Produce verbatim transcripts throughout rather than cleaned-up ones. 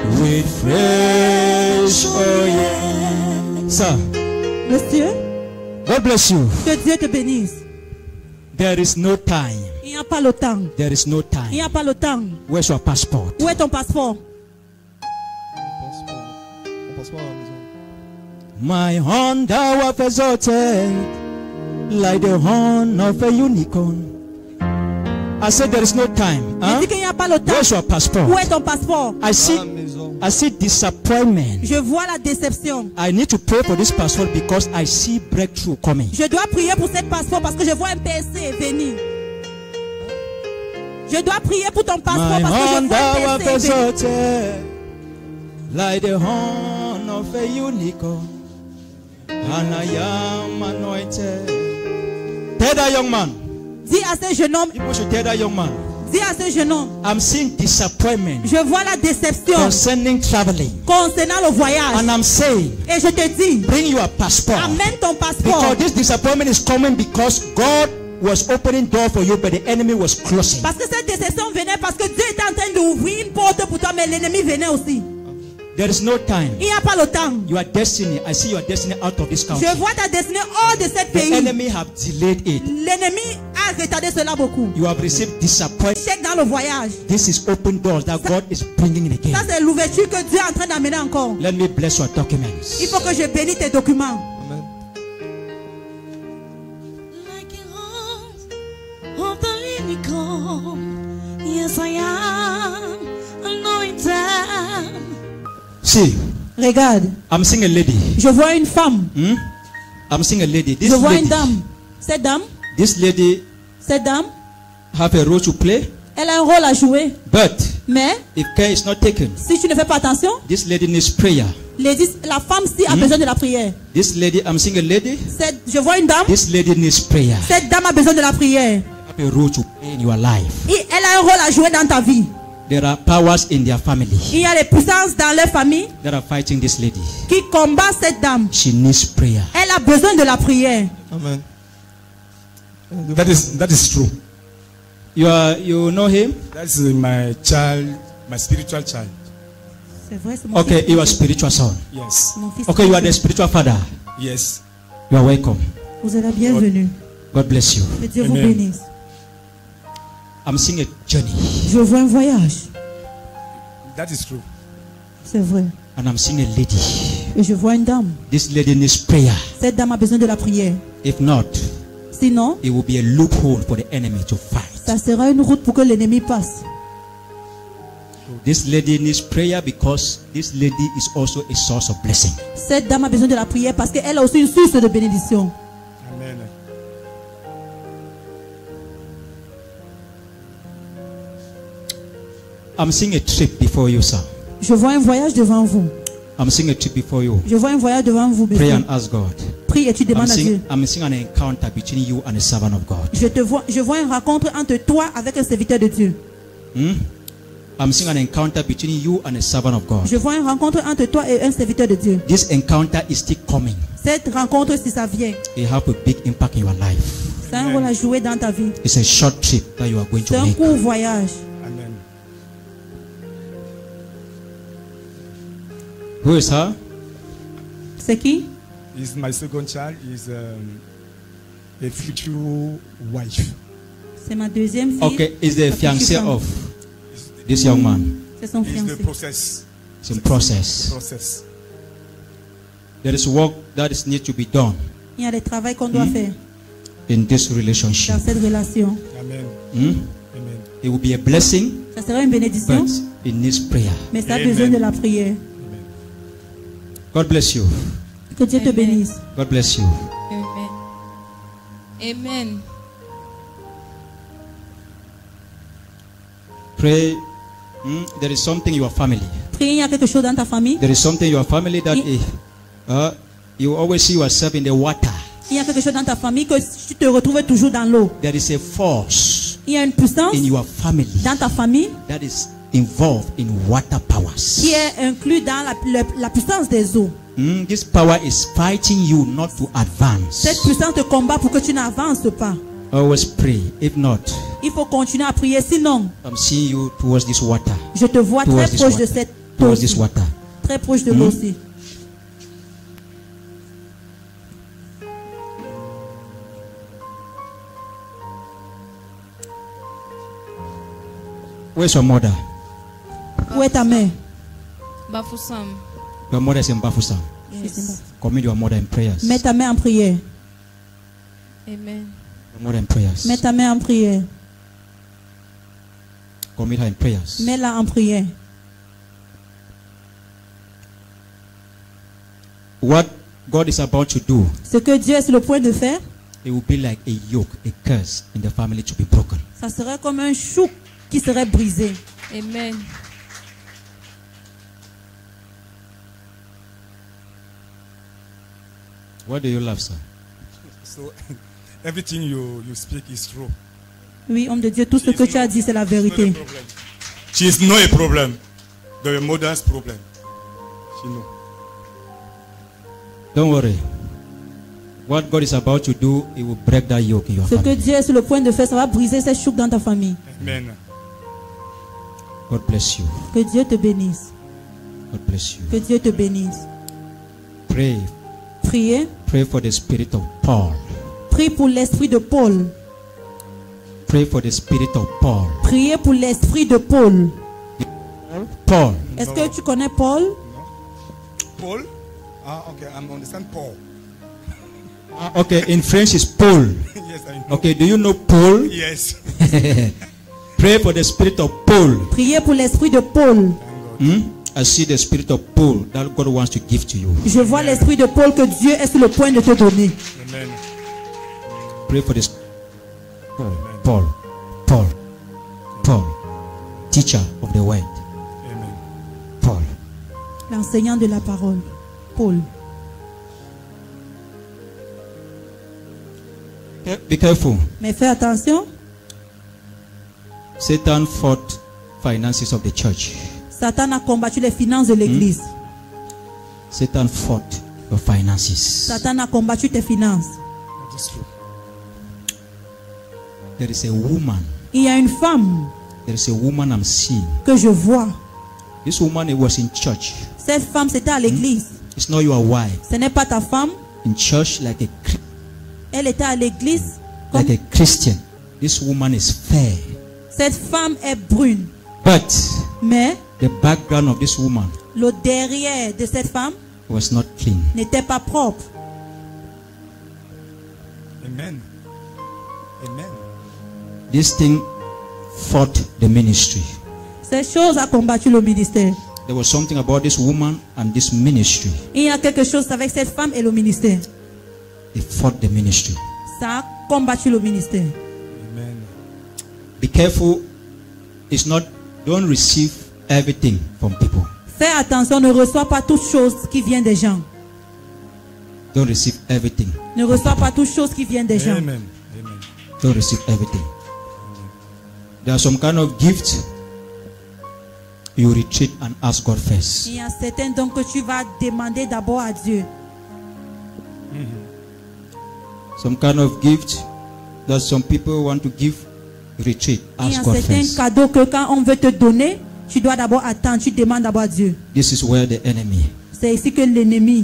with fresh oil. Sir. Monsieur. God bless you. Que Dieu te bénisse. There is no time. Il n'y a pas le temps. There is no time. Il n'y a pas le temps. Where's your passport? Où est ton passeport? Mon passeport à la maison. My horn thou hast exalted like the horn of a unicorn. I said there is no time. Huh? Je dis qu'il n'y a pas le temps. Where's your passport? Où est ton passeport? I see, I see disappointment. Je vois la déception. I need to pray for this passport because I see breakthrough coming. Je dois prier pour cette passeport parce que je vois un P C venir. Je dois prier pour ton passeport My parce que je horn vois thou un hast P C venir. exalted like the horn of a unicorn, and I am anointed. Tell that young man. Dis à ce jeune homme. You should tell that young man. Dis à ce jeune homme. I'm seeing disappointment. Je vois la déception Concerning traveling. concernant le voyage. And I'm saying. Et je te dis. Bring your passport. Amène ton passeport. Because this disappointment is coming because God was opening door for you, but the enemy was closing. Parce que cette déception venait parce que Dieu était en train d'ouvrir une porte pour toi, mais l'ennemi venait aussi. There is no time. Il n'y a pas le temps. Your destiny, I see your destiny out of this country. Je vois ta destinée hors de cette pays. The enemy have delayed it. L'ennemi a retardé cela beaucoup. You have received disappointment. Échec dans le voyage. This is open doors that God is bringing in again. Ça c'est l'ouverture que Dieu est en train d'amener encore. Let me bless your documents. Il faut que je bénisse tes documents. Amen. Of the unicorn, yes I am anointed. See, regarde. I'm seeing a lady. Je vois une femme. Hmm? I'm seeing a lady. This Je vois lady, une dame. Cette dame. This lady. Cette dame. Have a role to play. Elle a un rôle à jouer. But mais if care is not taken, si tu ne fais pas attention, this lady needs prayer. Lady, la femme ci a hmm? besoin de la prière. This lady, I'm seeing a lady. Cette, je vois une dame. This lady needs prayer. Cette dame a besoin de la prière. Have a role to play in your life. Et elle a un rôle à jouer dans ta vie. There are powers in their family. Il y a des puissances dans leur famille that are fighting this lady. Qui combat cette dame. She needs prayer. Elle a besoin de la prière. Amen. That is that is true. You are you know him? That's my child, my spiritual child. C'est vrai, c'est mon okay, fils. you are spiritual son. Yes. Okay, you are the spiritual father. Yes. You are welcome. Vous êtes la bienvenue. God bless you. Que Dieu Amen. vous bénisse. I'm seeing a journey. Je vois un voyage. That is true. C'est vrai. And I'm seeing a lady. Et je vois une dame. This lady needs prayer. Cette dame a besoin de la prière. If not, sinon, it will be a loophole for the enemy to fight. Ça sera une route pour que l'ennemi passe. This lady needs prayer because this lady is also a source of blessing. Cette dame a besoin de la prière parce qu'elle a aussi une source de bénédiction. Amen. I'm seeing a trip before you, sir. Je vois un voyage devant vous. I'm seeing a trip before you. Je vois un voyage devant vous. Pray and ask God. Prie et tu demandes I'm à seeing, Dieu. I'm seeing an encounter between you and a servant of God. Je te vois, je vois une rencontre entre toi avec un serviteur de Dieu. Hmm? I'm seeing an encounter between you and a servant of God. Je vois une rencontre entre toi et un serviteur de Dieu. This encounter is still coming. Cette rencontre, si ça vient, It have a big impact in your life. c'est un rôle à jouer dans ta vie. It's a short trip that you are going to C'est un make. court voyage. Amen. Who is her? C'est qui? Is my second child is um, a future wife. C'est ma deuxième fille. Okay, is the Ma fiancé petite of this young man? C'est son It's fiancé. the process. It's in process. Process. There is work that is need to be done Il y a des travaux qu'on doit Hmm? faire in this relationship. dans cette relation. Amen. Hmm? Amen. It will be a blessing, Ça sera une bénédiction, but it needs prayer. mais ça a Amen. besoin de la prière. God bless you. Que Dieu te Amen. bénisse. God bless you. Amen. Amen. Pray. Hmm? There is something in your family. Prie, il y a quelque chose dans ta famille. There is something in your family that Il- is, uh, you always see yourself in the water. Il y a quelque chose dans ta famille que tu te retrouves toujours dans l'eau. There is a force Il y a une puissance in your family dans ta famille that is involved in water powers. qui est inclus dans la, le- la puissance des eaux. Mm, this power is fighting you not to advance. Cette puissance te combat pour que tu n'avances pas. Always pray. If not, Il faut continuer à prier. Sinon, I'm seeing you towards this water. je te vois Towards très this proche de water. cette towards this water. Très proche de l'eau aussi. Where's your mother? Où est ta mère? Bafoussam. Your mother is in Bafoussam. Yes. Commit your mother in prayers. Mets ta main en prière. Amen. Your mother in prayers. Mets ta main en prière. Commit her in prayers. Mets-la en prière. What God is about to do, Ce que Dieu est sur le point de faire, it will be like a yoke, a curse in the family to be broken. ça serait comme un chou qui serait brisé. Amen. What do you love, sir? So everything you, you speak is true. Oui, homme de Dieu, tout ce que tu as dit, c'est la vérité. She is not a problem. The mother's problem. She know. Don't worry. What God is about to do, it will break that yoke in your Ce que family. Dieu est sur le point de faire, ça va briser ces choux dans ta famille. Amen. God bless you. Que Dieu te bénisse. God bless you. Que Dieu te bénisse. Pray. Priez. Pray for the spirit of Paul. Prie pour l'esprit de Paul. Pray for the spirit of Paul. Priez pour l'esprit de Paul. Paul. Est-ce que tu connais Paul? Paul? Ah, okay, I understand Paul. Ah, okay, in French is Paul. Yes, I know. Okay, do you know Paul? Yes. Pray for the spirit of Paul. Priez pour l'esprit de Paul. Hmm? I see the spirit of Paul that God wants to give to you. Je vois l'esprit de Paul que Dieu est sur le point de te donner. Amen. Pray for this. Paul. Paul. Paul. Paul. Teacher of the word. Amen. Paul. L'enseignant de la parole. Paul. Be careful. Mais fais attention. Satan fought finances of the church. Satan a combattu les finances de l'église. Satan fought your finances. Satan a combattu tes finances. That is true. There is a woman. Il y a une femme There is a woman I'm seeing. que je vois. This woman it was in church. Cette femme, c'était à l'église. It's not your wife. Ce n'est pas ta femme. In church like a Chri- Elle était à l'église. Comme like a Christian. This woman is fair. cette femme est brune. But Mais the background of this woman le derrière de cette femme was not clean. n'était pas propre. Amen. Amen. This thing fought the ministry. Cette chose a combattu le ministère. There was something about this woman and this ministry. Il y a quelque chose avec cette femme et le ministère. They fought the ministry. Ça a combattu le ministère. Amen. Be careful. It's not, don't receive everything from people. Fais attention, ne reçois pas toute chose qui vient des gens. Don't receive everything. Ne reçois pas toute chose qui vient des gens. Amen. Amen. Don't receive everything. There are some kind of gift. You retreat and ask God first. Il y a certains dons que tu vas demander d'abord à Dieu. Some kind of gift that some people want to give, retreat, Il y a ask God certains first. cadeaux que quand on veut te donner, tu dois d'abord attendre, tu demandes d'abord à Dieu. This is where the enemy. C'est ici que l'ennemi.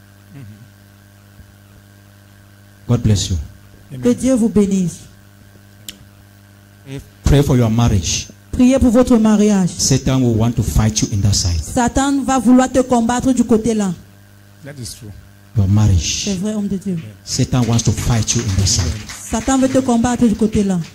God bless you. Que Dieu vous bénisse. Pray for your marriage. Priez pour votre mariage. Satan will want to fight you in that side. Satan va vouloir te combattre du côté là. That is true. Your marriage. C'est vrai, homme de Dieu. Satan wants to fight you in that side. Satan veut te combattre du côté là.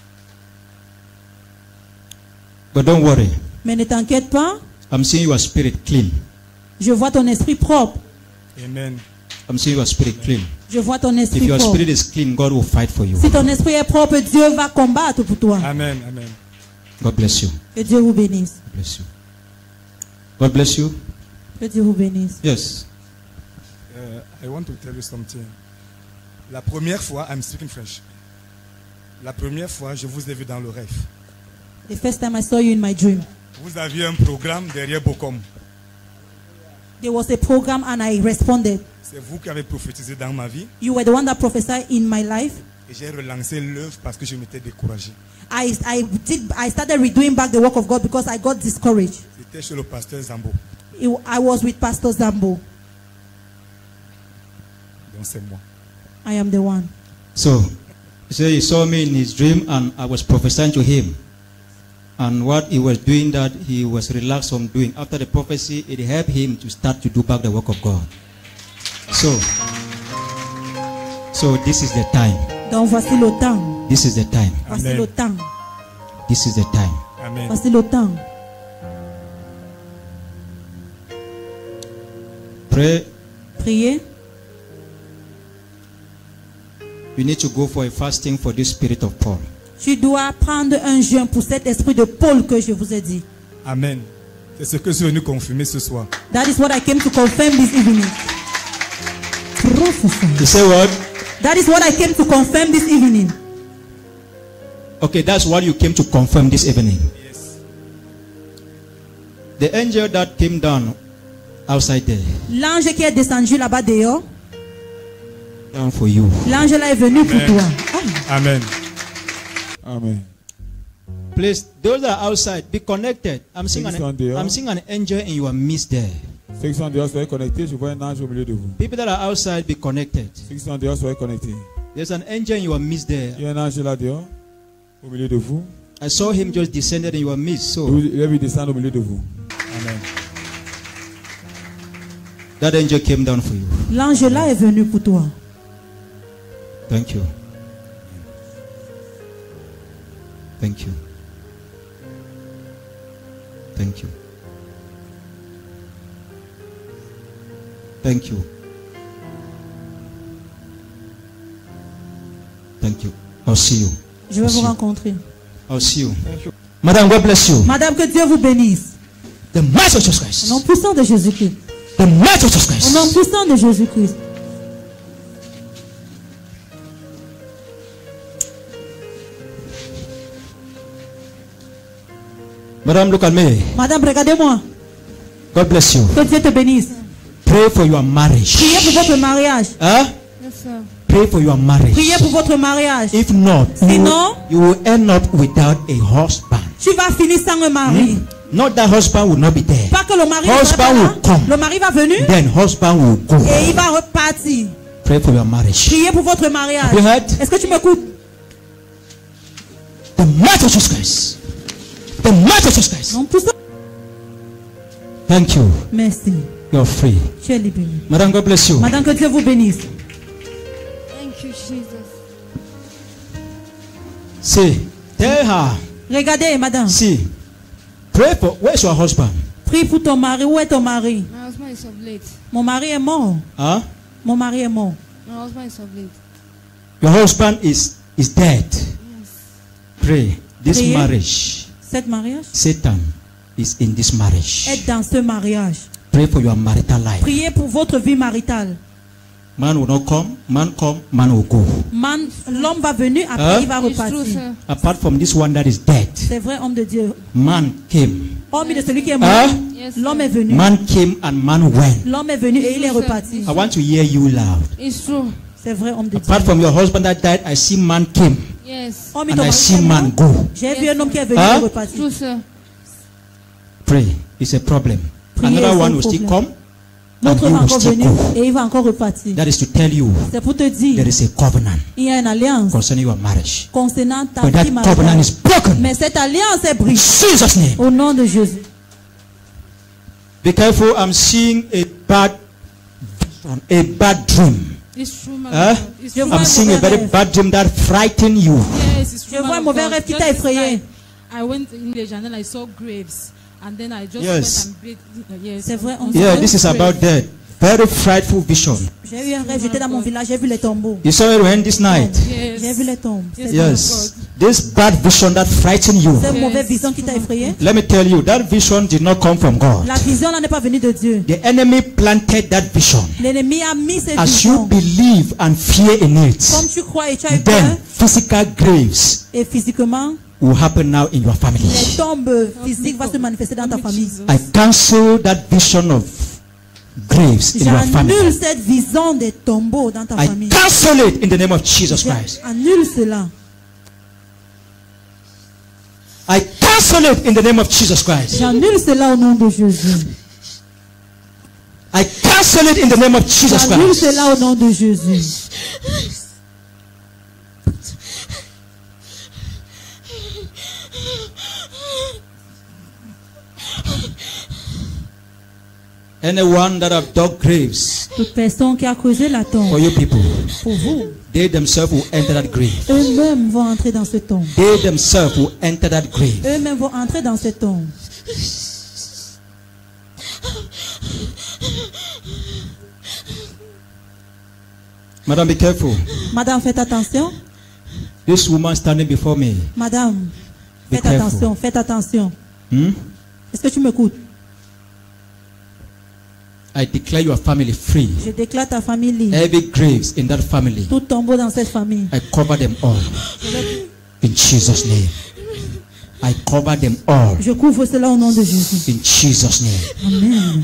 But don't worry. Mais ne t'inquiète pas. I'm seeing your spirit clean. Je vois ton esprit propre. Amen. I'm seeing your spirit clean. Je vois ton If esprit your propre. spirit is clean, God will fight for you. Si ton esprit est propre, Dieu va combattre pour toi. Amen. Amen. God bless you. Que Dieu vous bénisse. God bless you. God bless you. Que Dieu vous bénisse. Yes. Uh, I want to tell you something. La première fois, I'm speaking French. La première fois, je vous ai vu dans le rêve. The first time I saw you in my dream, Vous aviez un programme derrière Bocom. there was a program and I responded. C'est vous qui avez prophétisé dans ma vie. You were the one that prophesied in my life. Et j'ai relancé l'œuvre parce que je m'étais découragé. I, I, did, I started redoing back the work of God because I got discouraged. C'était chez le pasteur Zambo. It- I was with Pastor Zambo. Donc c'est moi. I am the one. So, so he saw me in his dream and I was prophesying to him. And what he was doing that he was relaxed from doing. After the prophecy, it helped him to start to do back the work of God. So, so this is the time. Donc voici le temps. This is the time. Voici Amen. le temps. This is the time. Amen. Voici le temps. Pray. Priez. You need to go for a fasting for this spirit of Paul. Tu dois prendre un jeûne pour cet esprit de Paul que je vous ai dit. Amen. C'est ce que je suis venu confirmer ce soir. That is what I came to confirm this evening. Prophesy. You say what? That is what I came to confirm this evening. Okay, that's what you came to confirm this evening. Yes. The angel that came down outside there, L'ange qui est descendu là-bas dehors, down for you. l'ange là est venu pour Amen. toi. Ah. Amen. Amen. Please, those that are outside, be connected. I'm seeing Things an, on the- I'm seeing an angel in your midst there. Ceux qui sont dehors, soyez connectés. Je vois un ange au milieu de vous. People that are outside, be connected. Ceux qui sont dehors, soyez connectés. There's an angel in your midst there. Il y a un ange là dehors, au milieu de vous. I saw him just descended in your midst. So Il est venu descendre au milieu de vous. Amen. that angel came down for you. L'ange là est venu pour toi. Thank you. Thank you. Thank you. Thank you. Thank you. I'll see you. Je vais vous rencontrer. I'll see you. Madam, God bless you. Madame, que Dieu vous bénisse. The might of Jesus Au Christ. nom puissant de Jésus-Christ. The might of Jesus Au nom Christ. puissant de Jésus-Christ. Madam, look at me. Madame, regardez-moi. God bless you. Que Dieu te bénisse. Pray for your marriage. Priez pour votre mariage. Huh? Yes, sir. Pray for your marriage. Priez pour votre mariage. If not, you Sinon, will, you will end up without a husband. tu vas finir sans un mari. Not that husband will not be there. Pas que le mari ne sera Husband pas là. will come. Le mari va venir Then husband will go. et il va repartir. Pray for your marriage. Priez pour votre mariage. You heard? Est-ce que tu m'écoutes? The might of Jesus Christ. The might of Jesus Christ. Non, puissant. Thank you. Merci. You're free. Tu es libéré. Madam, God bless you. Madame, que Dieu vous bénisse. Thank you, Jesus. See, tell her. Regardez, madame. See, pray for. Where's your husband? Prie pour ton mari. Où est ton mari? My husband is of late. Mon mari est mort. Huh? Mon mari est mort. My husband is of late. Your husband is is dead. Pray. This Priez. marriage, Cet mariage Satan is in this marriage. est dans ce mariage. Pray for your marital life. Priez pour votre vie maritale. Man will not come. Man come. Man will go. Man, l'homme va venir, après Hein? il va It's true, repartir. sir. Apart from this one that is dead, C'est vrai, homme de Dieu. man came. Hormis de celui qui est mort, Huh? Yes, sir. l'homme est venu. Man came and man went. L'homme est venu et il est reparti. I want to hear you loud. It's true. C'est vrai, homme de Dieu. Apart from your husband that died, I see man came Yes. Hormis and ton I mari see qui est man mort, go. j'ai vu un homme qui est venu Hein? et reparti. True, sir. Pray. It's a problem. Priez, Another c'est one un will still problème. come L'autre and he va will encore still venir go. et il va encore repartir. That is to tell you C'est pour te dire, there is a covenant il y a une alliance concerning your marriage. concernant ta But that vie covenant maritale. is broken. Mais cette alliance est In brisée Jesus' name. au nom de Jésus. Be careful. I'm seeing a bad vision, a bad dream. It's true, man. Huh? It's Je true. vois I'm un seeing a mauvais very rêve. bad dream that frightened you. Yes, it's true. Je man vois un of mauvais God. rêve qui Just t'a this effrayé. night, I went in English and then I saw graves. And then I just Yes. went and bathed. Yes. C'est vrai, on on Yeah, saw this is graves. about that. Very frightful vision. J'ai eu un rêve, j'étais dans mon village, j'ai vu les tombeaux. You saw it when this night. Yes. J'ai vu les tombes. Yes. C'est Yes. This bad vision that frightened you. cette Yes. mauvaise vision qui t'a effrayé. Let me tell you, that vision did not come from God. La vision là n'est pas venue de Dieu. The enemy planted that vision. L'ennemi a mis cette As you vision. believe and fear in Comme it, tu crois et tu as eu peur, then physical graves et physiquement, will happen now in your family. les tombes physiques vont se manifester dans ta famille. I cancel that vision of graves in your J'annule family. cette vision des tombeaux dans ta I famille. cancel it in the name of Jesus Christ. J'annule cela. I cancel it in the name of Jesus Christ. J'annule cela au nom de Jésus. I cancel it in the name of Jesus J'annule Christ. cela au nom de Jésus. Anyone that have dug graves Toute personne qui a creusé la tombe for you people, pour vous, they themselves will enter that grave. eux-mêmes vont entrer dans ce tombe. They themselves will enter that grave. Eux-mêmes vont entrer dans ce tombe. Madam, be careful. Madame, faites attention. This woman standing before me. Madame, Be faites careful. attention, faites attention. Hmm? Est-ce que tu m'écoutes? I declare your family free. Je déclare ta famille libre. Every graves in that family, Tout tombeau dans cette famille. I cover them all. In Jesus' name. I cover them all. Je couvre cela au nom de Jésus. In Jesus' name. Amen.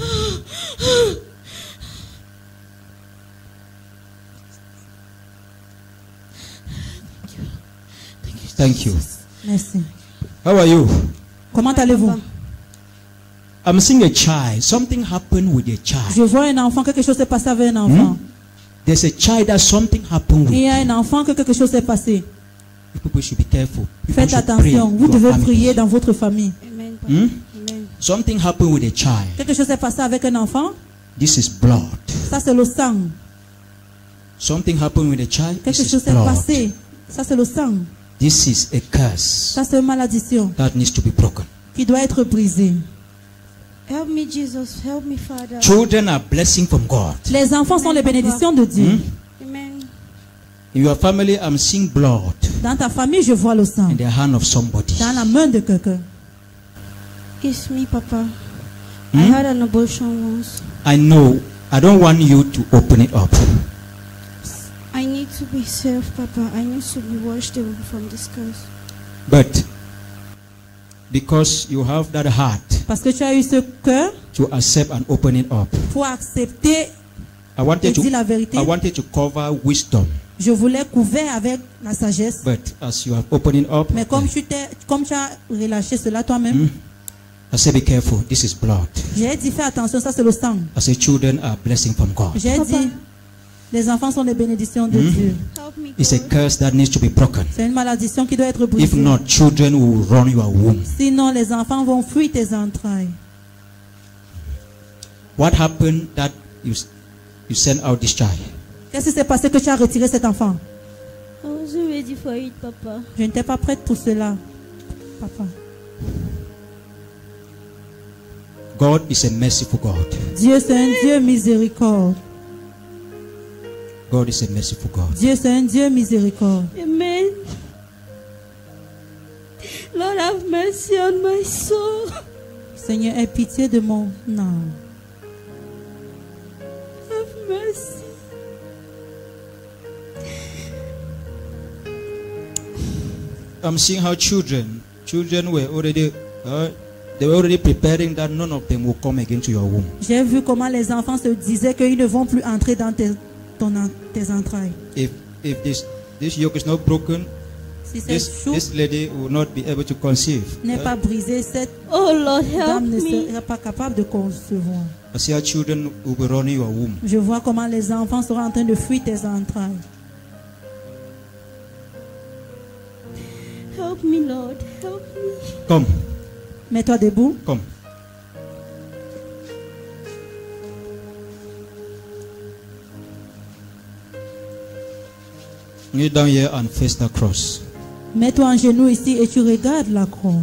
Thank you. Merci. How are you? Comment allez-vous? I'm seeing a child. Something happened with a child. Je vois un enfant, quelque chose s'est passé avec un enfant. There's a child that something happened Il y with. a un enfant que quelque chose s'est passé. You people should be careful. People Faites should pray attention, vous in your devez family. prier dans votre famille. Amen. Papa. Hmm? Amen. Something happened with a child. Quelque chose s'est passé avec un enfant. This is blood. Ça c'est le sang. Something happened with a child. Quelque This chose is s'est blood. passé. Ça c'est le sang. This is a curse Ça c'est une malédiction that needs to be broken. qui doit être brisée. Help me, Jesus. Help me, Father. Children are blessing from God. Les enfants sont les bénédictions de Dieu. Hmm? Amen. In your family, I'm seeing blood Dans ta famille, je vois le sang. in the hand of somebody. Dans la main de quelqu'un. It's me, Papa. I Hmm? had an abortion once. I know. I don't want you to open it up. I need to be safe, Papa. I need to be washed away from this curse. But because you have that heart Parce que tu as eu ce cœur to accept and open it up, pour accepter I et wanted dire la to vérité. I wanted to cover wisdom. Je voulais couvert avec la sagesse. But as you have opened it up, Mais comme tu, t'es, comme tu as relâché cela toi-même, Hmm? I say be careful. This is blood. j'ai dit fais attention, ça c'est le sang. I say children are blessing from God. J'ai Papa. dit les enfants sont les bénédictions de Hmm? Dieu. Help me, It's a God. curse that needs to be broken. C'est une malédiction qui doit être If brisée. not, children will run your womb. Sinon les enfants vont fuir tes entrailles. What happened that you you sent out this child? Qu'est-ce qui s'est passé que tu as retiré cet enfant? I wasn't ready for it, Papa. Je n'étais pas prête pour cela, papa. God is a merciful God. Dieu c'est un Dieu miséricorde. God is a merciful God. Dieu c'est un Dieu miséricorde. Amen. Lord, have mercy on my soul. Seigneur, aie pitié de mon âme. Have mercy. I'm seeing how children, children were already, uh, they were already preparing that none of them will come again to your womb. J'ai vu comment les enfants se disaient qu'ils ne vont plus entrer dans tes, ton en- tes entrailles. If if this this yoke is not broken, Si cette this chou this lady will not be able to conceive. n'est Uh, pas brisée, cette Oh Lord, help dame ne me. sera pas capable de concevoir. I see how children will be running your womb. Je vois comment les enfants seront en train de fuir tes entrailles. Help me, Lord. Help me. Come, Mets-toi debout. come. Kneel down here and face the cross. Mets-toi en genoux ici et tu regardes la croix.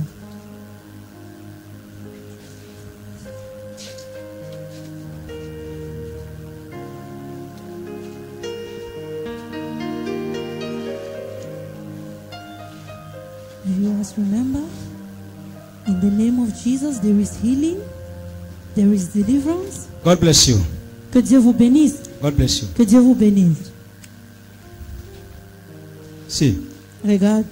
Do you guys remember? In the name of Jesus, there is healing, there is deliverance. God bless you. Que Dieu vous bénisse. God bless you. Que Dieu vous bénisse. See, Regarde.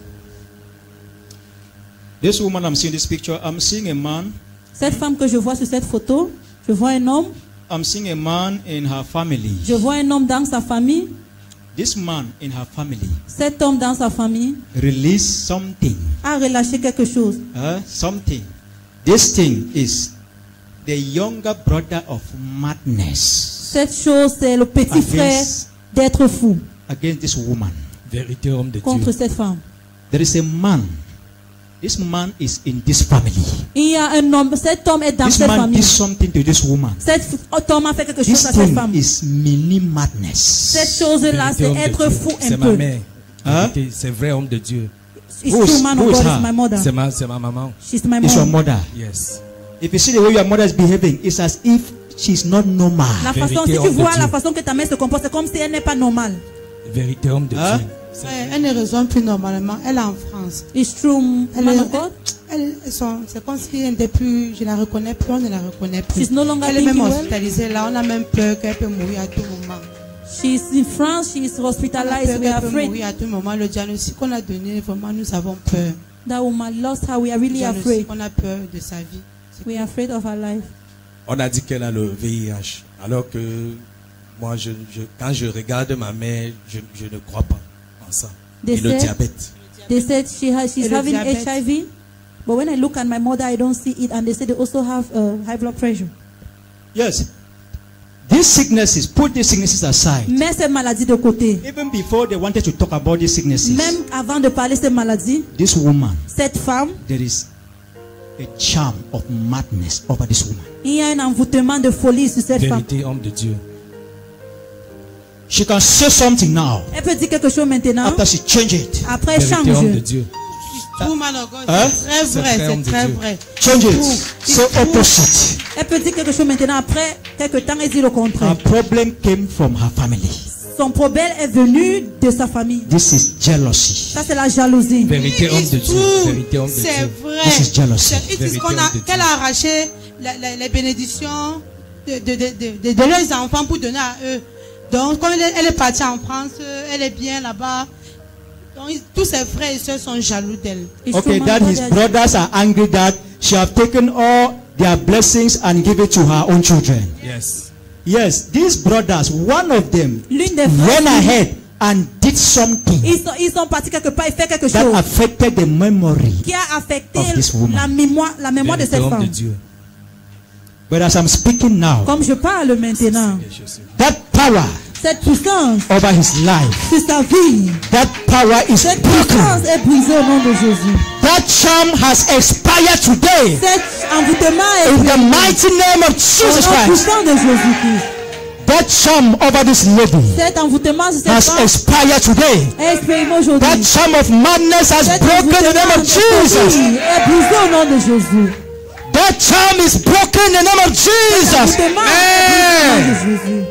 this woman I'm seeing this picture, I'm seeing a man Cette femme que je vois sur cette photo, je vois un homme I'm seeing a man in her family. Je vois un homme dans sa famille. This man in her family Cet homme dans sa famille released something. a relâché quelque chose. Uh, something. This thing is the younger brother of madness Cette chose, c'est le petit frère against, d'être fou against this woman. Vérité, homme de contre Dieu. cette femme. There is a man. This man is in this family. Il y a un homme, cet homme est dans This cette man famille. did something to this woman. Cet homme a fait quelque chose This à cette thing femme. is mini madness. Cette chose-là, Vérité, c'est homme de être Dieu. fou C'est un ma peu. mère. Huh? Vérité, c'est vrai homme de Dieu. It's Who is- true, man who of is God, her? is my mother. C'est ma, c'est ma maman. She's my It's your mom. mother. Yes. If you see the way your mother is behaving, it's as if she's not normal. La Vérité, façon, si tu homme de vois Dieu. la façon que ta mère se comporte, c'est comme si elle n'est pas normale. Vérité, homme de Hein? Dieu. Ouais, elle ne raisonne plus normalement. Elle est en France. It's true, Elle man est- of God. elle- elles sont- c'est comme si elle n'était plus, je la reconnais plus, on ne la reconnaît plus. She's no longer Elle est même thinking well. hospitalisée là, on a même peur qu'elle peut mourir à tout moment. She's in France, she's On a hospitalized. peur We are qu'elle peut afraid. mourir à tout moment. Le diagnostic qu'on a donné, vraiment, nous avons peur. That woman lost her. We are Le really diagnostic, afraid. on a peur de sa vie. C'est We are afraid of her life. On a dit qu'elle a le V I H. Alors que moi, je, je- quand je regarde ma mère, je, je ne crois pas en ça. They Et le said- diabète. They said she has, she's Et le having diabète. H I V, but when I look at my mother, I don't see it. And they say they also have uh, high blood pressure. Yes. These sicknesses, put these sicknesses aside. Mets ces maladies de côté. Even before they wanted to talk about these sicknesses, Même avant de parler de ces maladies, this woman, cette femme, there is a charm of madness over this woman. il y a un envoûtement de folie sur cette femme. Vérité, homme de Dieu. She can say something now Elle peut dire quelque chose maintenant. after she change it. Après, elle Vérité, homme de change. Dieu. Tout man of God, Hein? c'est très C'est vrai, vrai, homme c'est de très Dieu. vrai. Change it. Tout. Say opposite. Elle peut dire quelque chose maintenant. Après, quelque temps, elle dit le contraire. Her problem came from her family. Son problème est venu de sa famille. This is jealousy. Ça, c'est la jalousie. Vérité, homme de Dieu. Tout. Vérité, homme de C'est Dieu. vrai. This is jealousy. C'est- it is Vérité, qu'on a- homme de Dieu. qu'elle a arraché la- la- les bénédictions de, de, de, de, de- de leurs enfants pour donner à eux. Donc, comme elle est, elle est partie en France, euh, elle est bien là-bas. Donc, ils- tous ses frères et soeurs sont jaloux d'elle. It's Okay, true, that man, his God, brothers are angry that she have taken all their blessings and give it to her own children. Yes. Yes, these brothers, one of them L'une des went frères, ahead and did something ils sont, ils sont partis quelque part, ils font quelque that chose affected the memory. qui a affecté of this woman. la mémoire, la mémoire de Vérité, cette homme de femme. Dieu. But as I'm speaking now, Comme je parle maintenant, Et je sais. that power cette puissance over his life, sur sa vie, that power is cette broken. puissance est brisée au nom de Jésus. That charm has expired today Cet envoûtement est in brisé the mighty name of au Jesus nom Christ. puissant de Jésus-Christ. That charm over this lady Cet envoûtement sur cette has femme expired today. est exprimé aujourd'hui. That charm of madness has Cet broken in the name envoûtement of de Jesus. folie est brisé au nom de Jésus. That charm is broken in the name of Jesus. Envoûtement est brisé au nom de Jésus.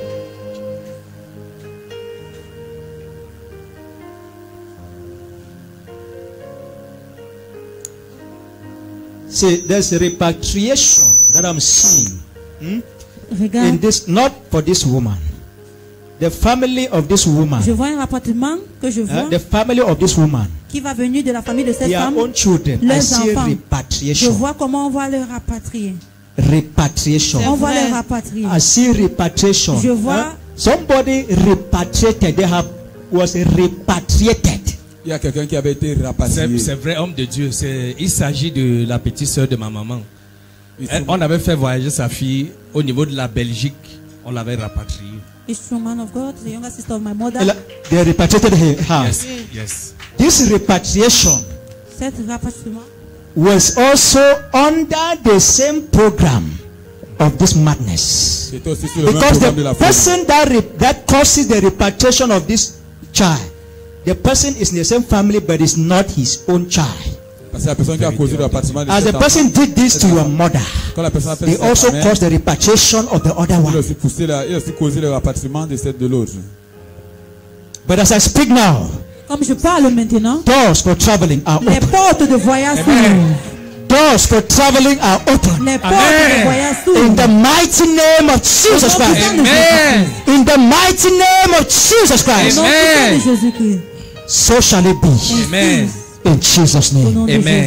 See, there's a repatriation that I'm seeing in Regarde, this, not for this woman. The family of this woman, je vois un rapatriement que je uh, vois the family of this woman, qui va venir de la famille de cette their femme. own children. I leurs see enfants. Je repatriation. vois comment on va le rapatrier. Repatriation. On va vrai. le rapatrier. I see repatriation. Je vois- somebody repatriated. They have was repatriated. Il y a quelqu'un qui avait été C'est rapatrié. c'est vrai, homme de Dieu. C'est- Il s'agit de la petite sœur de ma maman. Ils Elle- sont- on avait fait voyager sa fille au niveau de la Belgique. On l'avait rapatriée. It's true, man of God, the younger sister of my mother. They repatriated her. her. Yes. Yes. This repatriation Cet rapatriement was also under the same program of this madness. C'était aussi sur le même Because programme de la the folie. person that re- that causes the repatriation of this child, the person is in the same family but is not his own child. Parce que la personne qui a causé le rapatriement de As the cet enfant, person did this to your mother, quand la personne a fait they ça à also sa mère, caused the repatriation of the other il a one. aussi poussé la- il a aussi causé le rapatriement de celle de l'autre. But as I speak now, Comme je parle maintenant, doors for traveling are les open. portes de voyage Amen. s'ouvrent. Doors for traveling are open. Les portes Amen. de voyage In s'ouvrent. the mighty name of Jesus Au nom puissant Christ. de Amen. Jésus-Christ. In the mighty name of Jesus Au Christ. nom Amen. puissant de Jésus-Christ. So shall it be. Amen. In Jesus' Au name. nom de Amen. Jésus.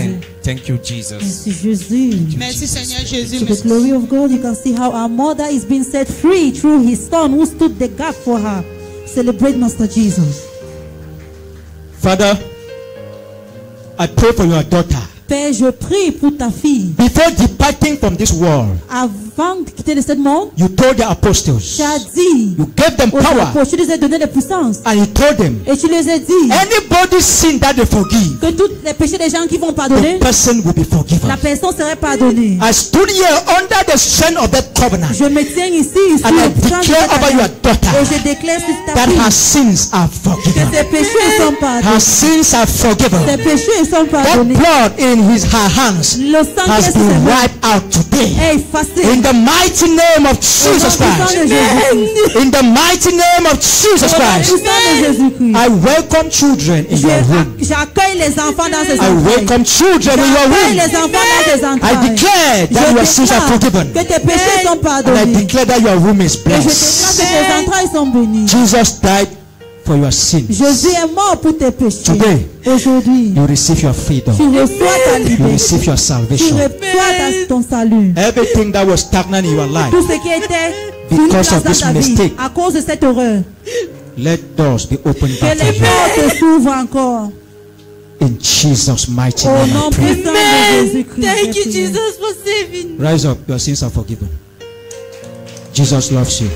Thank you, Jesus. Merci Jésus. Merci Seigneur Jésus. To the Merci. glory of God, you can see how our mother is being set free through his son who stood the gap for her. Celebrate Master Jesus. Father, I pray for your daughter. Père, je prie pour ta fille. Before departing from this world, Avant de quitter de ce monde, you told the apostles, tu as dit you gave them aux power, apôtres, tu les as donné de puissance. and you told them, Et tu les as dit anybody sin that they forgive, que tous les péchés des gens qui vont pardonner, the person will be forgiven. la personne serait pardonnée. I stood here under the strength of that covenant, Je me tiens ici sur and I le plan de declare cette over your alliance. Et daughter je déclare sur ta that fille her sins are que forgiven. ses péchés sont Her pardonnés. sins are Ses forgiven. péchés sont That pardonnés. blood in his her hands Le sang qui est has sur ses been mains wiped out today. est effacé. In the mighty name of Au nom Jesus puissant de Christ. Jésus-Christ. In the mighty name of Jesus Au nom Christ. puissant de Jésus-Christ. I welcome children in Je- your home. J'accueille les enfants dans ces I entrailles. welcome children in your J'accueille les womb. enfants dans ces I entrailles. declare that Je your sins are déclare forgiven. que tes péchés sont And I pardonnés. declare that your womb is Et je déclare blessed. que tes entrailles sont bénies. Jesus died for your sins. Jésus est mort pour tes péchés. Today, Aujourd'hui, you receive your freedom. tu reçois ta You liberté. receive your Tu salvation. reçois ta- ton salut. Everything that was stagnant in your life, Tout ce qui était sur une Because place of dans this ta vie, mistake. à cause de cette horreur, let doors be opened que back les for you. portes s'ouvrent encore. In Jesus' mighty Au name nom I pray. puissant de Jésus-Christ. Thank you, je prie. Jesus, for saving me. Rise up, your sins are forgiven. Jesus loves you.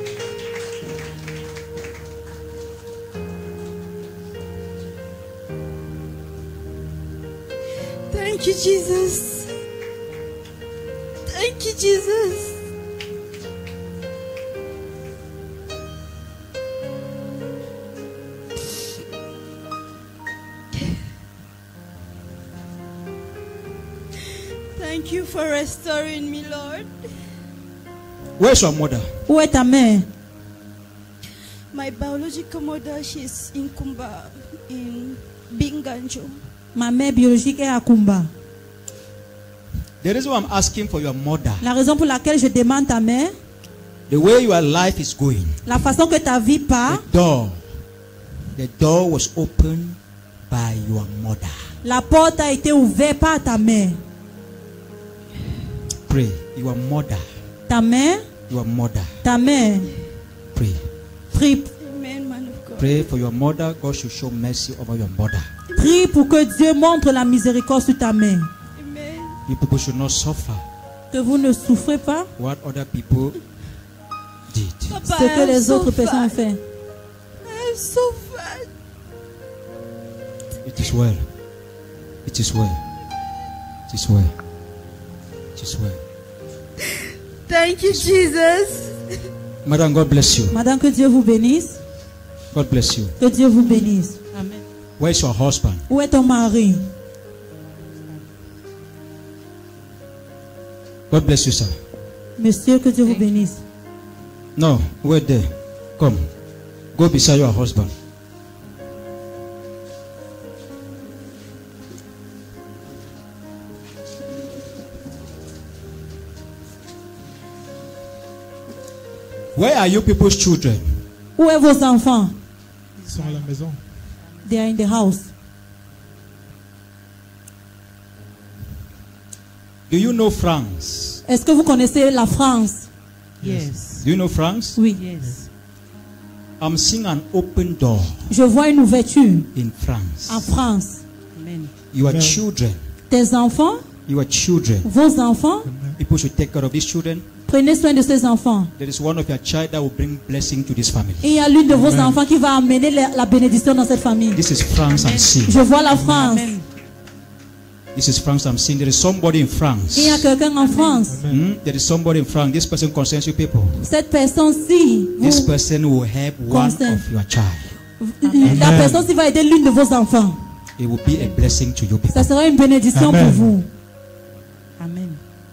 Thank you, Jesus. Thank you, Jesus. Thank you for restoring me, Lord. Where's your mother? Où est ta mère? My biological mother, she's in Kumba, in Binganjo. Ma mère biologique est à Kumba. The reason why I'm asking for your mother, La raison pour laquelle je demande ta mère, the way your life is going, la façon que ta vie part, the door, the door was opened by your mother. la porte a été ouverte par ta mère. Pray, your mother, Ta mère, your mother. ta mère, Pray, prie, Amen, man of God. pray for your mother. God should show mercy over your mother. prie pour que Dieu montre la miséricorde sur ta mère. Amen. You people should not suffer Que vous ne souffrez pas what other people did. Papa, ce que I'm les so autres personnes ont fat. fait. I'm so fat. It is well. It is well. It is well. It is well. Thank you, Jesus. Madam, God bless you. Madame, que Dieu vous bénisse. God bless you. Que Dieu vous bénisse. Amen. Where is your husband? Où est ton mari? God bless you, sir. Monsieur, que Dieu vous bénisse. No, wait there. Come. Go beside your husband. Where are you people's children? Où est vos enfants? Ils sont à la maison. They are in the house. Do you know France? Est-ce que vous connaissez la France? Yes. Do you know France? Oui. Yes. I'm seeing an open door Je vois une ouverture in France. en France. Amen. Your Amen. children, Tes enfants, your children, vos enfants, people should take care of these children. prenez soin de ces enfants. There is one of your child that will bring blessing to this family. Et il y a l'une de vos enfants qui va amener la, la bénédiction dans cette famille. This is France I'm seeing. Je vois la France. Amen. This is France I'm seeing. There is somebody in France. Il y a quelqu'un en France. Hmm? There is somebody in France. This person concerns you people. Cette personne-ci, This vous- person will help one Concern. of your child. la personne-ci va aider l'une de vos enfants. It will be a blessing to you people. Ça sera une bénédiction Amen. pour vous. Amen.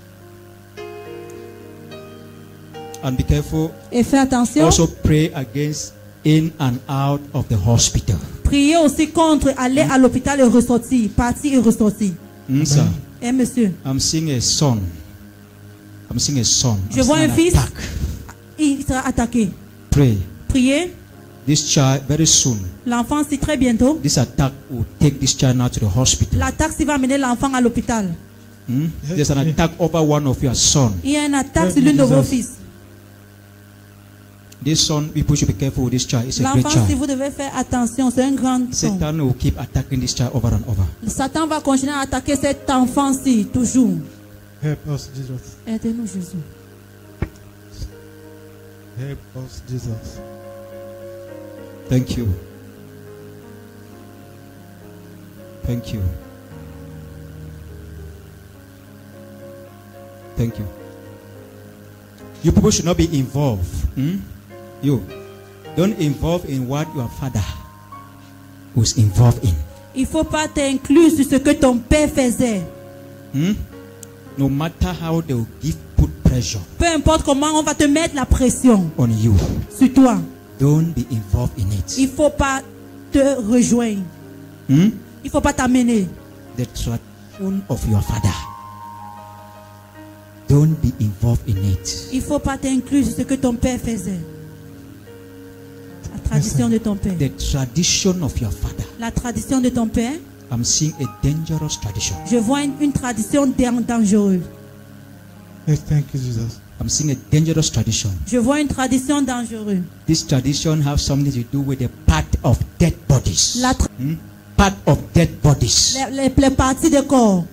And be careful. Et faites attention. Also pray against in and out of the hospital. Priez aussi contre aller à l'hôpital et ressortir, partir et ressortir. Hmm, sir? Eh monsieur, I'm seeing a son. I'm seeing a son. I'm je vois seeing un an fils, attack. il sera attaqué. Pray. Priez This child, very soon, L'enfant, si très bientôt, this attack will take this child now to the hospital. l'attaque si va amener l'enfant à l'hôpital. Hmm? There's an attack over one of your sons. Il y a une attaque sur l'une de vos fils. This son, people should be careful with this child. It's a great L'enfant, si child. vous devez faire attention, c'est un grand son. Satan will keep attacking this child over and over. Satan va continuer à attaquer cet enfant-ci, toujours. Help us, Jesus. Aidez-nous, Jésus. Help us, Jesus. Thank you. Thank you. Thank you. You people should not be involved. Hmm? You don't involve in what your father was involved in. Il ne faut pas t'inclure sur ce que ton père faisait. Hmm? No matter how they will give put pressure Peu importe comment on va te mettre la pression on you, sur toi, don't be involved in it. il ne faut pas te rejoindre. Hmm? Il ne faut pas t'amener. The tradition of your father, don't be involved in it. Il ne faut pas t'inclure sur ce que ton père faisait. La tradition de ton père. The tradition of your father, La tradition de ton père. I'm seeing a dangerous tradition. Je vois une, une tradition dan- dangereuse. Yes, thank you, Jesus. I'm seeing a dangerous tradition. Je vois une tradition dangereuse. This tradition has something to do with the part of dead bodies. La tra- Hmm? Part of dead bodies. les, les- les parties de corps.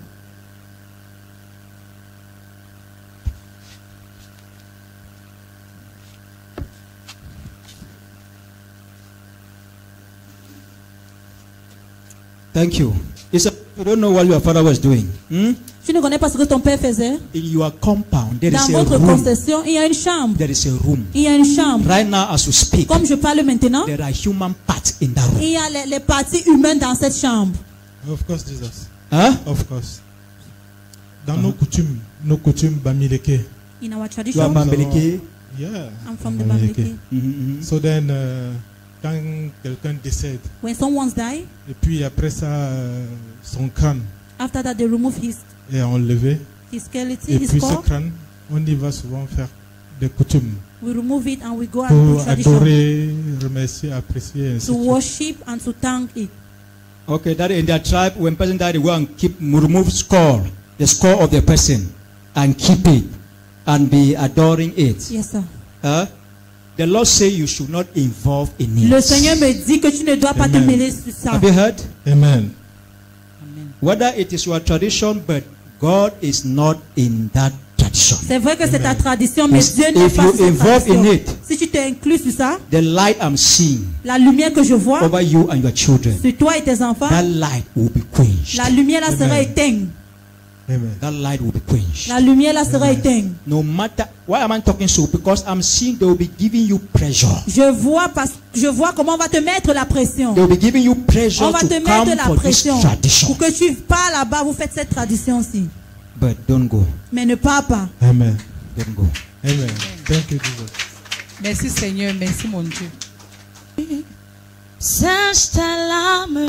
Thank you. It's a, you don't know what your father was doing. Hmm? Tu ne connais pas ce que ton père faisait? In your compound, there Dans is a votre room. concession, il y a une chambre. There is a room. Il y a une chambre. Right now, as we speak, Comme je parle maintenant, there are human parts in that room. il y a les, les parties humaines dans cette chambre. Of course, Jesus. Huh? Of course. Dans nos coutumes, nos coutumes Bamileke. In our You are tradition, Bambeleke. Yeah. I'm from the Bamileke. Bamileke. Mhm, mhm. So then, euh, quand quelqu'un décède, When someone's died, et puis après ça, euh, son crâne after that they remove his, est enlevé, his skeleton, et his puis ce corps. crâne, on y va souvent faire des coutumes We remove it and we go and do pour tradition adorer, remercier, apprécier, ainsi to de suite. worship and to thank it. Okay, that in their tribe, when person died, they go and keep remove skull, the skull of the person, and keep it, and be adoring it. Yes, sir. Huh? The Lord say you should not involve in it. Le Seigneur me dit que tu ne dois pas te Amen. mêler sur ça. Have you heard? Amen. Whether it is your tradition, but God is not in that tradition. C'est vrai que c'est ta tradition, mais Yes, Dieu n'est if pas you sur cette involve tradition. in it, Si tu t'inclus sur ça, the light I'm seeing la lumière que je vois over you and your children, sur toi et tes enfants, that light will be quenched. la lumière là sera Amen. éteinte. Amen. That light will be quenched. La lumière là sera éteinte. No matter why am I talking so? Because I'm seeing they will be giving you pressure. Je vois parce je vois comment on va te mettre la pression. They will be giving you pressure On va to te come mettre la for this pression tradition. pour que tu pars là-bas, vous faites cette tradition-ci. But don't go. Mais ne pars pas. Amen. Don't go. Amen. Thank you, Jesus. Merci Seigneur, merci mon Dieu. Sèche ta larme,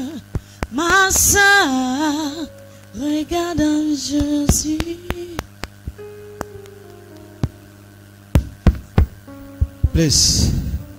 ma sœur, regarde en Jésus. Please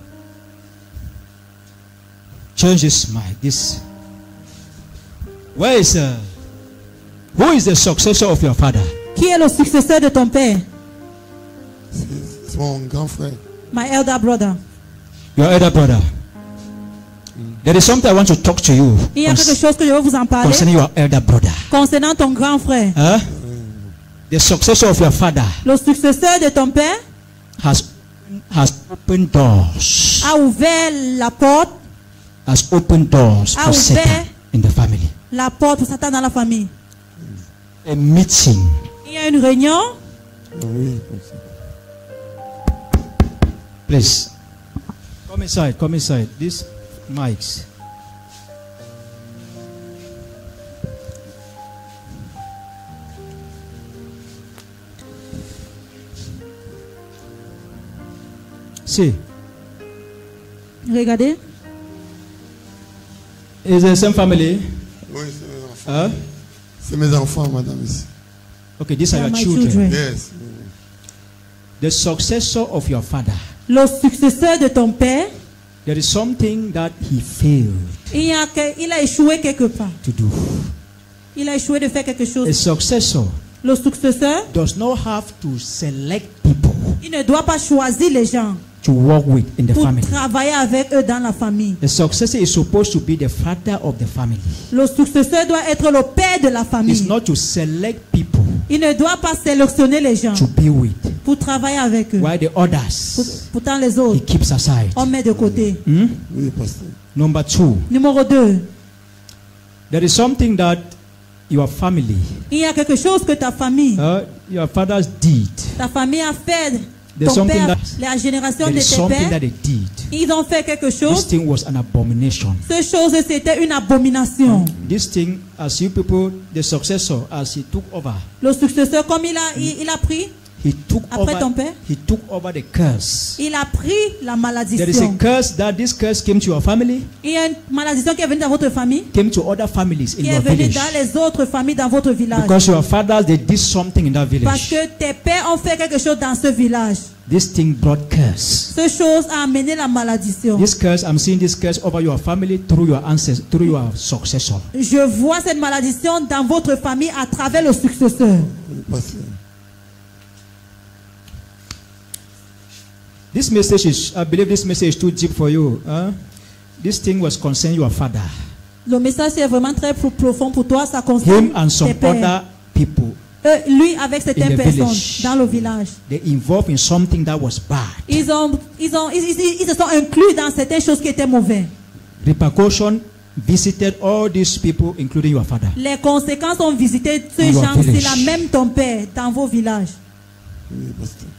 change this mic. This. Where is uh, who is the successor of your father? Qui est le successeur de ton père? C'est mon grand frère. My elder brother. Your elder brother. There is something I want to talk to you Il y a quelque chose que je veux vous en parler concerning your elder brother. concernant ton grand frère. Huh? The successor of your father Le successeur de ton père has has opened doors. a ouvert la porte, Has opened doors a for Satan ouvert in the family. la porte pour Satan dans la famille. A meeting. Il y a une réunion. Oui. Please come inside. Come inside. These mics. See, Regardez. it's the same family. Oui, c'est mes enfants. Huh? C'est mes enfants, madame. ici. Okay, these are They are your my children. children. Yes. The successor of your father Le successeur de ton père There is something that he failed Il, y a que- il a échoué quelque part. to do. Il a échoué de faire quelque A chose. successor Le successeur, does not have to select people il ne doit pas choisir les gens to work with in the pour family. travailler avec eux dans la famille. The successor is supposed to be the father of the family. Le successeur doit être le père de la It's famille. not to select people Il ne doit pas sélectionner les gens to be with, pour travailler avec eux. while the Pour- others Pourtant, les he autres, keeps aside. on met de côté. Hmm? Oui, pasteur. Number two, Numéro deux, there is something that your family, il y a quelque chose que ta famille, uh, your fathers did. ta famille a fait. There's Ton something père, that- la génération There de is tes something that pères, they did. ils ont fait quelque This chose. thing was an abomination. Cette chose, c'était une abomination. This thing, as you people, the successor, as he took over, Le successeur, comme il a, il, il a pris, he took Après ton over. père? He took over the curse. il a pris la There is a malédiction. curse that this curse came to your family, Il y a une malédiction qui est venue dans votre famille, came to other families in qui est your venue village, dans les autres familles dans votre village. because your fathers they did something in that Parce village. que tes pères ont fait quelque chose dans ce village. This thing brought curse. Cette chose a amené la malédiction. This curse, I'm seeing this curse over your family through your ancestors, through your successor. Je vois cette malédiction dans votre famille à travers le successeur. Oui, pasteur. This message is, I believe this message is too deep for you. Huh? This thing was concerning your father, Le message est vraiment très pro- profond pour toi. Ça concerne him and some tes pères. other people. Eux, lui avec certaines in the personnes village. dans le village. They involved in something that was bad. Ils, ont, ils, ont, ils, ils- ils se sont inclus dans certaines choses qui étaient mauvaises. Repercussion visited all these people, including your father. Les conséquences ont visité In ces your gens, c'est village. la même ton père dans vos villages. Oui, pasteur.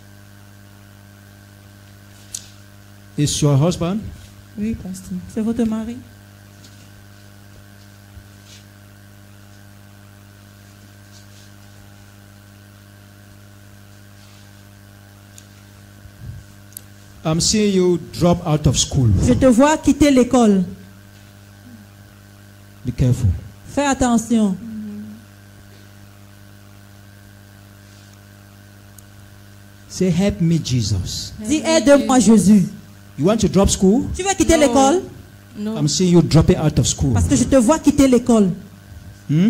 Is your husband? Oui, pasteur. C'est votre mari. I'm seeing you drop out of school. Je te vois quitter l'école. Be careful. Fais attention. Say, help me, Jesus. Dis aide-moi Jésus. You want to drop school? Tu veux quitter l'école? I'm seeing you dropping out of school. Parce que je te vois quitter l'école. Hmm?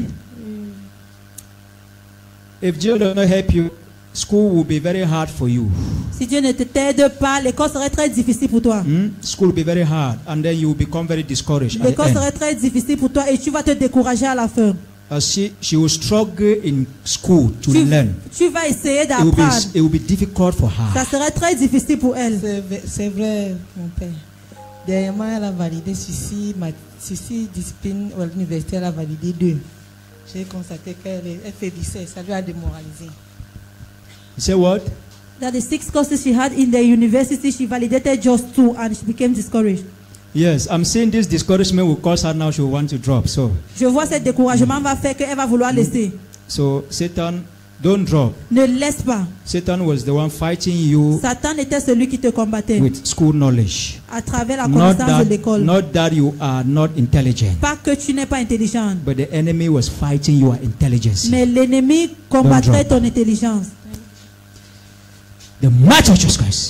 If Jesus does not help you, school will be very hard for you. Si Dieu ne te t'aide pas, l'école serait très difficile pour toi. Hmm? School will be very hard, and then you will become very discouraged at the L'école end. serait très difficile pour toi et tu vas te décourager à la fin. As she, she will struggle in school to Tu, learn. tu vas essayer It will, be, d'apprendre. it will be difficult for her. Ça serait très difficile pour elle. C'est vrai- C'est vrai, mon père. Dernièrement, elle a validé ceci, ma, ceci discipline à l'université, elle a validé deux. J'ai constaté qu'elle est- elle faiblissait, ça lui a démoralisé. You say what? That the six courses she had in the university, she validated just two and she became discouraged. Yes, I'm saying this discouragement will cause her now she will want to drop. So, Je vois ce découragement va faire qu'elle va vouloir laisser. so Satan, don't drop. Ne laisse pas. Satan was the one fighting you Satan était celui qui te combattait with school knowledge. à travers la Not connaissance that, de l'école. not that you are not intelligent, Pas que tu n'es pas intelligent, but the enemy was fighting your intelligence. mais l'ennemi combattrait drop. ton intelligence. The might of Jesus Christ.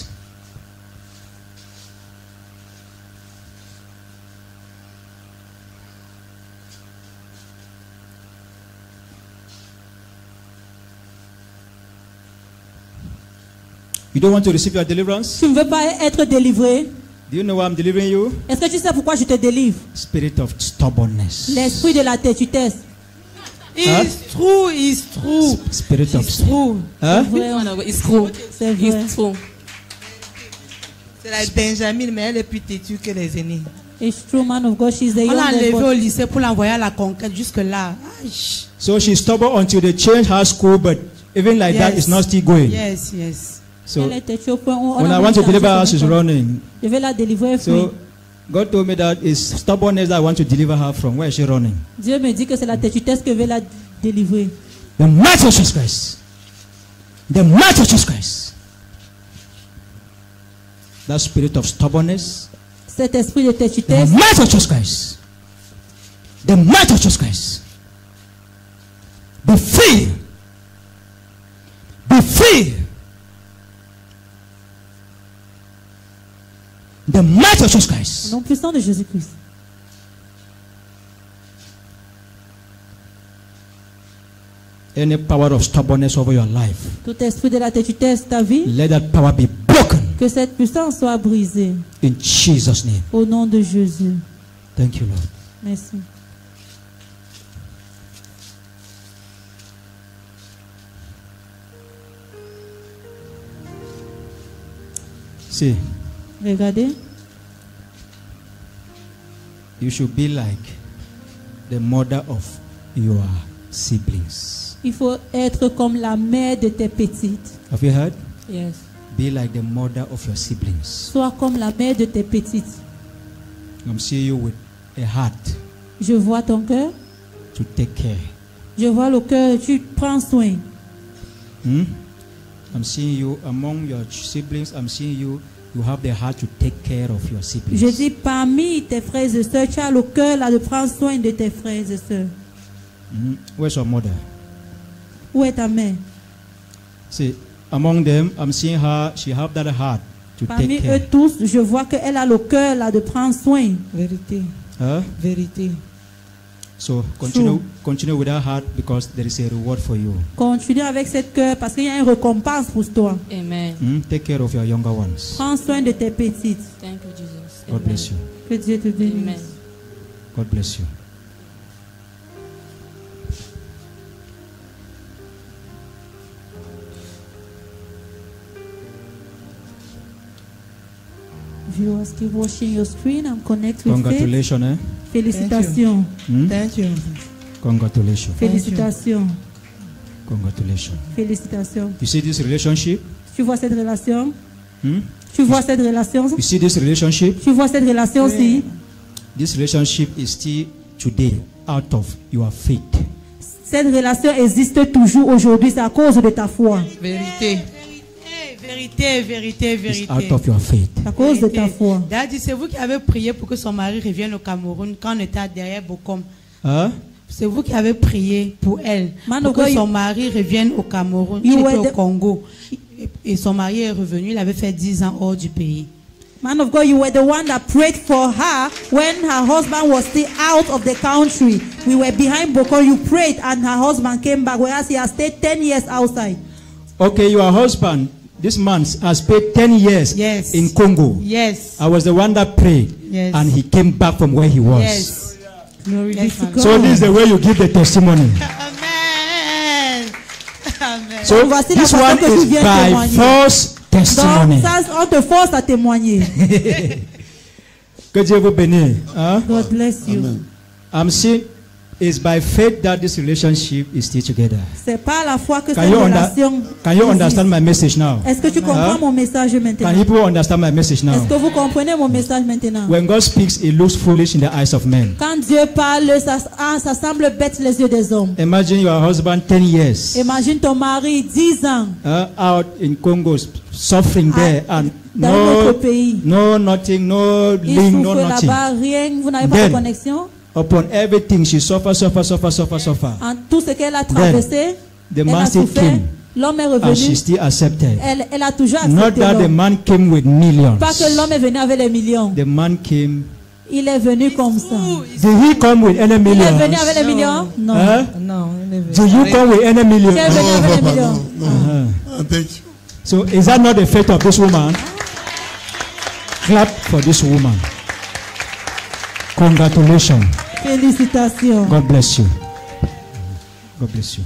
You don't want to receive your deliverance? Tu ne veux pas être délivré? Do you know why I'm delivering you? Est-ce que tu sais pourquoi je te délivre? Spirit of stubbornness. L'esprit de la têtutesse. Huh? It's true, it's true. Spirit of It's true. Huh? It's true. C'est vrai. It's true. C'est la Benjamin, mais elle est plus têtue que les aînés. It's true, man of God. She's the On l'a enlevé youngest. au but lycée pour l'envoyer à la conquête jusque-là. Aïe. So she's stubborn until they change her school, but even like that, Yes. it's not still going. Yes, yes. So Elle est têtue au point où on when a I want to changé deliver her, son she's école. running. Je vais la délivrer. elle fuit. So God told me that it's stubbornness that I want to deliver her from. Where is she running? Dieu me dit que c'est la têtutesse que je vais la délivrer. The might of Jesus Christ. The might of Jesus Christ. That spirit of stubbornness. Cet esprit de The têtutesse. might of Jesus Christ. The might of Jesus Christ. Be free. Be free. The might of Jesus Christ. Au nom puissant de Jésus-Christ. Any power of stubbornness over your life, Tout esprit de la têtitude ta vie, let that power be broken que cette puissance soit brisée. in Jesus' name. Au nom de Jésus. Thank you, Lord. Merci. See, Regardez, you should be like the mother of your siblings. il faut être comme la mère de tes petites. Have you heard? Yes. Be like the mother of your siblings. Sois comme la mère de tes petites. I'm seeing you with a heart Je vois ton cœur. to take care. Je vois le cœur. Tu prends soin. Hmm? I'm seeing you among your siblings. I'm seeing you. You have the heart to take care of your siblings. Je dis parmi tes frères et sœurs, tu as le cœur là de prendre soin de tes frères et sœurs. Hmm? Where's your mother? Où est ta mère? See, among them, I'm seeing her. She have that heart to Parmi take eux care. tous, je vois qu'elle a le cœur là de prendre soin. Vérité. Huh? Vérité. So continue, continue with that heart because there is a reward for you. Continue avec cette cœur parce qu'il y a une récompense pour toi. Amen. Hmm? Take care of your younger ones. Prends soin de tes petites. Thank you, Jesus. God bless you. Que Dieu te bénisse. Amen. God bless you. Viewers, keep watching your screen and connect with faith. Congratulations, eh? Félicitations. Hmm? Thank you. Congratulations. Félicitations. Congratulations. Félicitations. You see this relationship? Tu vois cette relation? Hmm? Tu vois cette relation? You see this relationship? Tu vois cette relation aussi? This relationship is still today out of your faith. Cette relation existe toujours aujourd'hui, c'est à cause de ta foi. Vérité. Vérité, vérité, It's vérité. out of your faith. À cause de ta foi. Daddy, c'est vous qui avez prié pour que son mari revienne au Cameroun quand on était derrière Bokom. Huh? C'est vous qui avez prié pour elle, Man pour of que God, son you- mari revienne au Cameroun. You Il were était au the- Congo. Et, et son mari est revenu, il avait fait dix ans hors du pays. Man of God, you were the one that prayed for her when her husband was still out of the country. We were behind Boko. You prayed and her husband came back, whereas he has stayed ten years outside. Okay, your husband, this man has spent ten years Yes. in Congo. Yes. I was the one that prayed, Yes. and he came back from where he was. Yes. Glory be Yes, to man. God. So this is the way you give the testimony. Amen. Amen. So Voici la this façon one que tu is viens by témoigner. false testimony. Donc, ça, on te force à témoigner. Que Dieu vous bénisse. Hein? God bless you. I'm seeing it's by faith that this relationship is still together. C'est pas la foi que Can cette you, under- relation. can you existe. understand my message now? Est-ce que tu comprends Huh? mon message maintenant? Can people understand my message now? Est-ce que vous comprenez mon message maintenant? When God speaks, it looks foolish in the eyes of men. Quand Dieu parle, ça, ah, ça semble bête les yeux des hommes. Imagine your husband ten years Imagine ton mari dix ans uh, out in Congo suffering there and dans no, notre pays. no nothing, no Il link, no souffre nothing. là-bas, rien, vous n'avez pas Then, de connexion. Upon everything, she suffer, suffer, suffer, suffer, suffer. En tout ce qu'elle a traversé, The elle man a still souffert. came, L'homme est and she revenu. still accepted. Elle, elle a toujours Not accepté that the l'homme. man came with millions. Pas que l'homme est venu avec les millions. The man came. Il est venu comme ça. Did he come with any Il est millions? venu avec les millions? Non. Huh? Non, il est venu. Do you come with any millions? Tu es venu avec les millions? Uh-huh. Ah, thank you. So is that not the faith of this woman? Clap for this woman. Congratulations. Félicitations. God bless you. God bless you.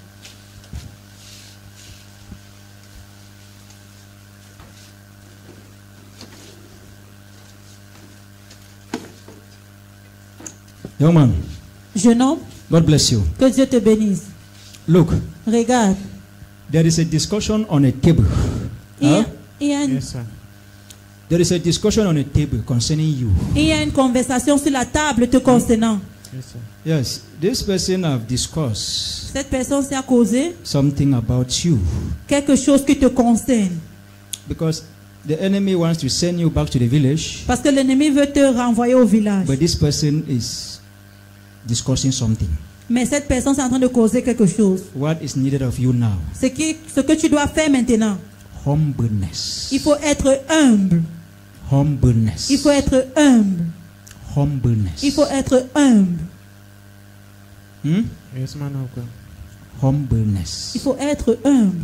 Young man, Jeune homme, God bless you. que Dieu te bénisse. Look, Regarde. there is a discussion on a table. Il y a, Huh? il y a une, There is a discussion on a table concerning you. il y a une conversation sur la table te concernant. Yes, this person have discussed Cette personne s'est causé something about you quelque chose qui te concerne. because the enemy wants to send you back to the village, Parce que l'ennemi veut te renvoyer au village. but this person is discussing something. Mais cette personne est en train de causer quelque chose. What is needed of you now? Ce, qui, ce que tu dois faire maintenant, Humbleness. il faut être humble. Humbleness. Il faut être humble. Humbleness. Il faut être humble. Hmm? Yes, man of God. Humbleness. Il faut être humble.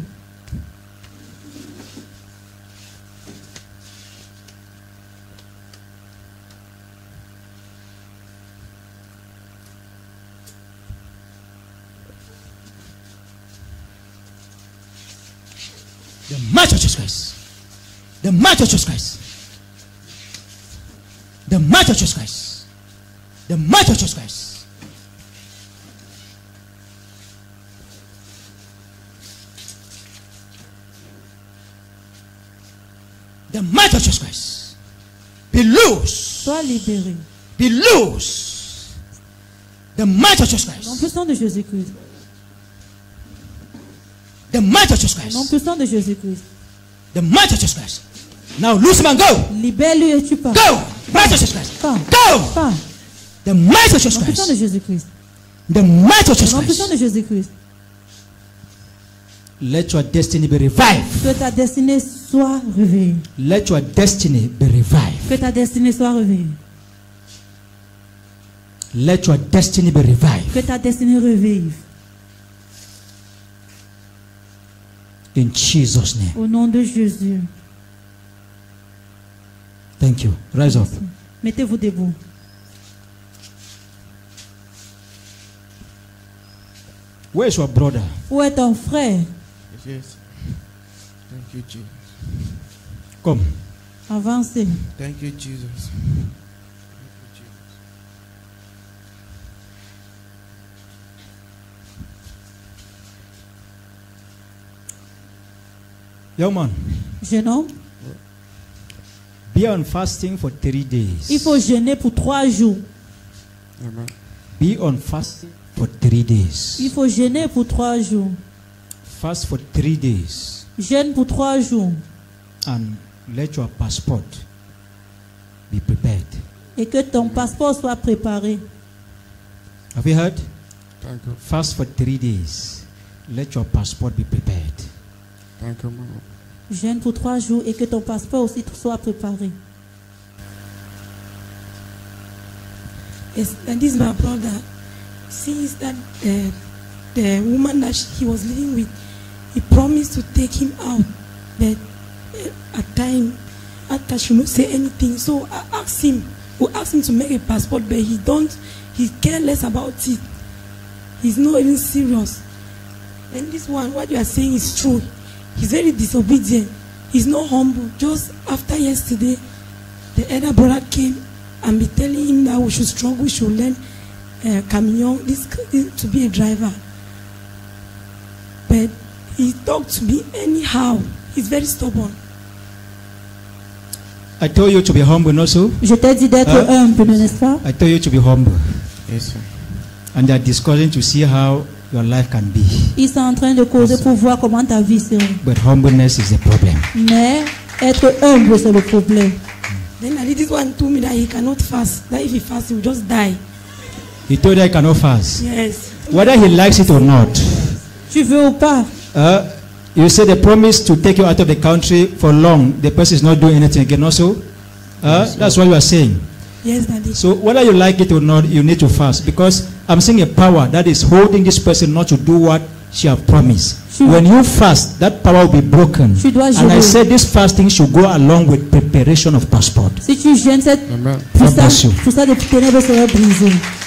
The might of Jesus Christ. The might of Jesus Christ. The might of Jesus Christ. The might of Jesus Christ. The might of Jesus Christ. Be loose. Sois libéré. Be loose. The might of Jesus Christ. Nom puissant de Jésus-Christ. The might of Jesus Christ. Nom puissant de Jésus-Christ. The might of Jesus Christ. Now loose him and go. Libère-lui et tu pars. Go. Might of Jesus Christ. Pars. Go. Pars. The might of Jesus Nom puissant Christ. de Jésus-Christ. The might of Jesus Nom puissant Christ. de Jésus-Christ. Let your destiny be revived. Que ta destinée soit réveillée. Let your destiny be revived. Que ta destinée soit réveillée. Let your destiny be revived. Que ta destinée revive. In Jesus' name. Au nom de Jésus. Thank you. Rise up. Mettez-vous debout. Where is your brother? Où est ton frère? Yes. Thank you, Jesus. Come. Avancez. Thank you, Jesus. Young man, Jeune homme, be on fasting for three days. il faut jeûner pour trois jours. Amen. Be on fasting for three days. Il faut jeûner pour trois jours. Fast for three days. Jeûne pour trois jours. And let your passport be prepared. Et que ton passeport soit préparé. Have you heard? Thank you. Fast for three days. Let your passport be prepared. Thank you, man. Jeûne pour trois jours et que ton passeport aussi soit préparé. Yes, and this is my brother. Since that uh, the woman that he was living with, he promised to take him out, but uh, at time after she not say anything. So I asked him, we asked him to make a passport, but he don't. He care less about it. He's not even serious. And this one, what you are saying is true. He's very disobedient. He's not humble. Just after yesterday, the elder brother came and be telling him that we should struggle, we should learn uh, camion, this, this to be a driver. But he talked to me anyhow. He's very stubborn. I told you to be humble, not so? Je t'ai dit d'être Huh? humble, n'est-ce pas? I told you to be humble. Yes, sir. And they are discussing to see how your life can be. Ils sont en train de causer pour voir comment ta vie sera. But humbleness is the problem. Mais être humble, c'est le problème. Then I did this one told me that he cannot fast. That if he fasts, he will just die. He told you I cannot fast. Yes. Whether he likes it or not. Tu veux ou pas? Uh, you say they promise to take you out of the country for long. The person is not doing anything again also. Uh, Yes, that's what you are saying. Yes, Daddy. So whether you like it or not, you need to fast. Because I'm seeing a power that is holding this person not to do what she have promised. When you fast, that power will be broken. Tu dois And I jeûner. said this fasting should go along with preparation of passport. Si tu jeûnes, cette God bless puissance, you. tout ça de ténèbres sera brisé.